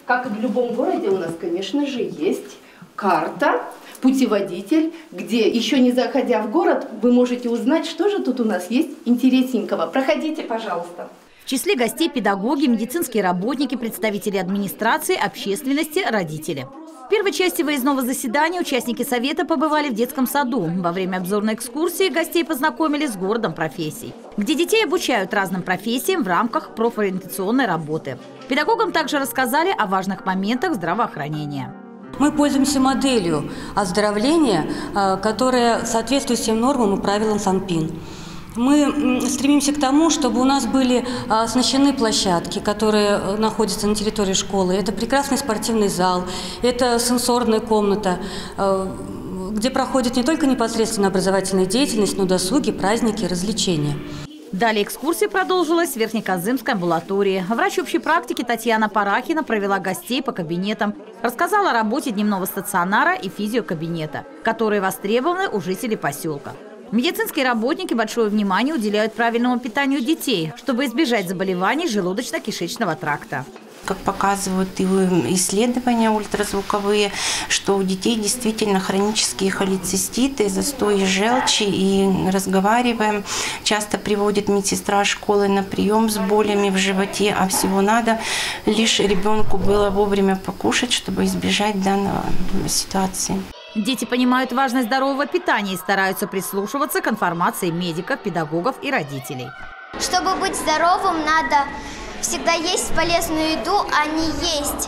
Как и в любом городе, у нас, конечно же, есть карта, путеводитель, где, еще не заходя в город, вы можете узнать, что же тут у нас есть интересненького. Проходите, пожалуйста. В числе гостей педагоги, медицинские работники, представители администрации, общественности, родители. В первой части выездного заседания участники совета побывали в детском саду. Во время обзорной экскурсии гостей познакомили с городом профессий, где детей обучают разным профессиям в рамках профориентационной работы. Педагогам также рассказали о важных моментах здравоохранения. Мы пользуемся моделью оздоровления, которая соответствует всем нормам и правилам Санпин. Мы стремимся к тому, чтобы у нас были оснащены площадки, которые находятся на территории школы. Это прекрасный спортивный зал, это сенсорная комната, где проходит не только непосредственно образовательная деятельность, но и досуги, праздники, развлечения. Далее экскурсия продолжилась в Верхнекозымской амбулатории. Врач общей практики Татьяна Парахина провела гостей по кабинетам. Рассказала о работе дневного стационара и физиокабинета, которые востребованы у жителей поселка. Медицинские работники большое внимание уделяют правильному питанию детей, чтобы избежать заболеваний желудочно-кишечного тракта. Как показывают и исследования ультразвуковые, что у детей действительно хронические холециститы, застой желчи, и разговариваем. Часто приводит медсестра школы на прием с болями в животе, а всего надо лишь ребенку было вовремя покушать, чтобы избежать данной ситуации. Дети понимают важность здорового питания и стараются прислушиваться к информации медиков, педагогов и родителей. Чтобы быть здоровым, надо всегда есть полезную еду, а не есть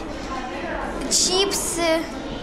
чипсы,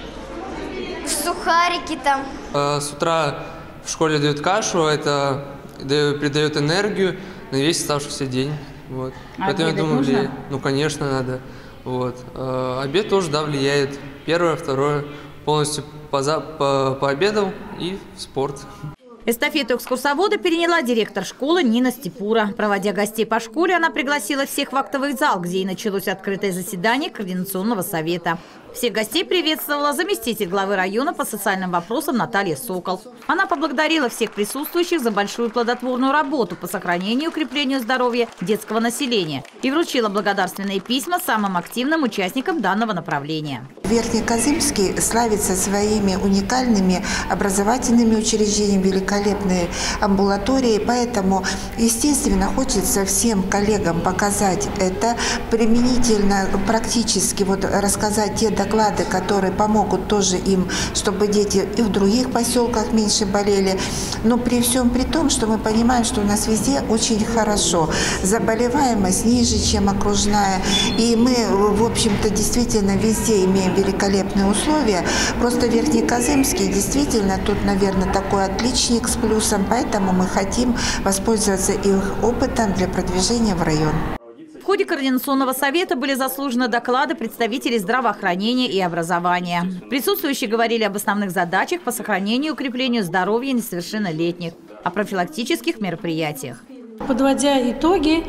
сухарики там. С утра в школе дают кашу, это придает энергию на весь оставшийся день. Вот. Поэтому я думаю, влияет. Ну, конечно, надо. Вот. Обед тоже, да, влияет. Первое, второе. Полностью пообедал и в спорт. Эстафету экскурсовода переняла директор школы Нина Степура. Проводя гостей по школе, она пригласила всех в актовый зал, где и началось открытое заседание Координационного совета. Всех гостей приветствовала заместитель главы района по социальным вопросам Наталья Сокол. Она поблагодарила всех присутствующих за большую плодотворную работу по сохранению и укреплению здоровья детского населения и вручила благодарственные письма самым активным участникам данного направления. Верхнекозымский славится своими уникальными образовательными учреждениями, великолепной амбулаторией, поэтому, естественно, хочется всем коллегам показать это применительно, практически рассказать те доклады, которые помогут тоже им, чтобы дети и в других поселках меньше болели. Но при всем при том, что мы понимаем, что у нас везде очень хорошо. Заболеваемость ниже, чем окружная. И мы, в общем-то, действительно везде имеем великолепные условия. Просто Верхнекозымский действительно тут, наверное, такой отличник с плюсом. Поэтому мы хотим воспользоваться их опытом для продвижения в район. В ходе Координационного совета были заслужены доклады представителей здравоохранения и образования. Присутствующие говорили об основных задачах по сохранению и укреплению здоровья несовершеннолетних, о профилактических мероприятиях. Подводя итоги,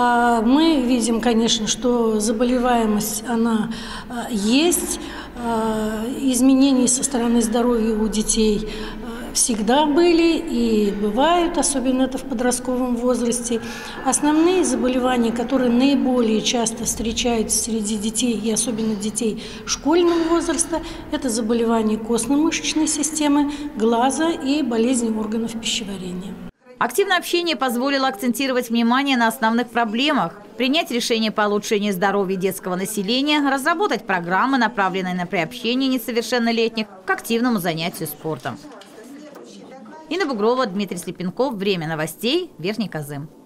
мы видим, конечно, что заболеваемость, она есть, изменений со стороны здоровья у детей всегда были и бывают, особенно это в подростковом возрасте. Основные заболевания, которые наиболее часто встречаются среди детей, и особенно детей школьного возраста, это заболевания костно-мышечной системы, глаза и болезни органов пищеварения. Активное общение позволило акцентировать внимание на основных проблемах, принять решение по улучшению здоровья детского населения, разработать программы, направленные на приобщение несовершеннолетних к активному занятию спортом. Инна Бугрова, Дмитрий Слепенков. Время новостей. Верхний Козым.